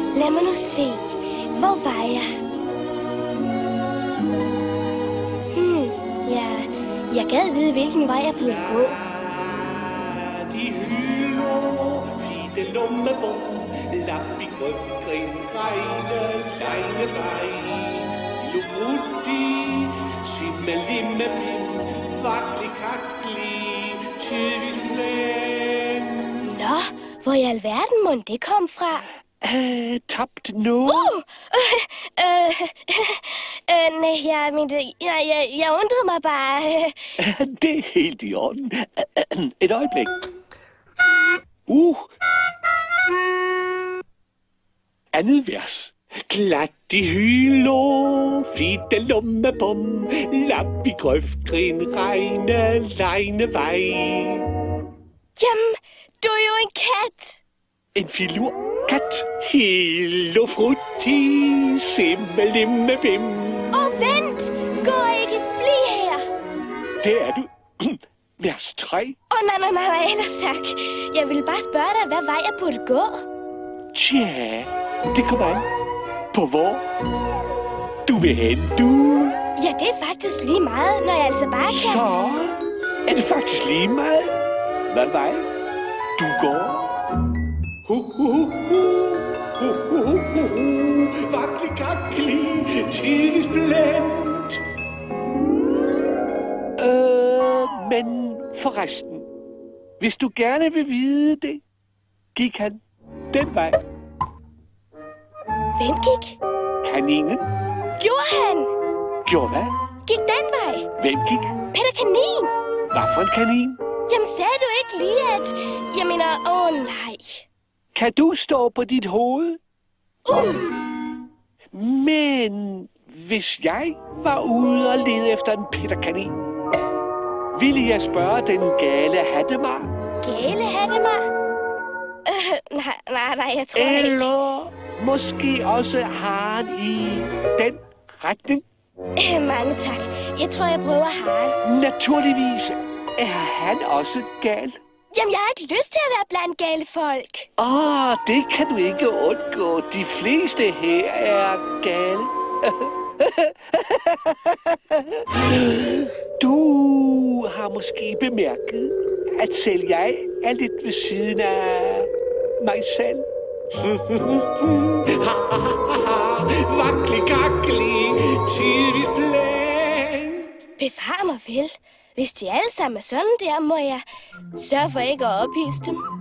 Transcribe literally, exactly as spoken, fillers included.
Lad mig nu se. Hvor var jeg? Hmm, ja, jeg gad vide, hvilken vej jeg burde gå. De hylder, fide lummebom, lap i grøfgrin, regne, legnevej. Lufrutti, simmelimmebim, vakli kakli, tyvis plæn. Nå, hvor i alverden må det kom fra? Øh, tabt nu? Uh! Øh, øh, øh, nej, jeg mente, jeg, jeg, jeg undrede mig bare. Det er helt i orden. Et øjeblik. Uh. Andet vers. Glat i hylo, fide lummebom, lap i grøfgrin, regne, legnevej. Jamen, du er jo en kat. En filur kat. Hilo frutti, simmelimmebim. Åh, oh, vent! Gå ikke, bliv her. Det er du. Vers tre. Åh, oh, nej, nej, nej, nej, ellers tak. Jeg ville bare spørge dig, hvad vej jeg burde gå. Tja, det kommer an. På hvor du vil hen, du. Ja, det er faktisk lige meget, når jeg altså bare kan... Så er det faktisk lige meget, hvad vej du går. Hu, hu, hu, hu, hu, hu, hu, hu, hu. Vakli, kakli, tidvis blændt. Øh, men forresten, hvis du gerne vil vide det, gik han den vej. Hvem gik? Kaninen. Gjorde han? Gjorde hvad? Gik den vej? Hvem gik? Peter Kanin. Hvad for en kanin? Jamen, sagde du ikke lige, at... Jeg mener, åh oh, nej. Kan du stå på dit hoved? Uh! Men hvis jeg var ude og lede efter en Peter Kanin, ville jeg spørge den gale hattemar? Gale hattemar? Øh, nej, nej, nej, jeg tror ikke. Eller måske også haren i den retning? Øh, mange tak. Jeg tror, jeg prøver haren. Naturligvis er han også gal. Jamen, jeg har ikke lyst til at være blandt gale folk. Åh, oh, det kan du ikke undgå. De fleste her er gale. Du har måske bemærket, at selv jeg er lidt ved siden af mig selv. Vakli, kakli, tidvis blændt. Bevar mig vel. Hvis de alle sammen er sådan der, må jeg sørge for ikke at ophidse dem.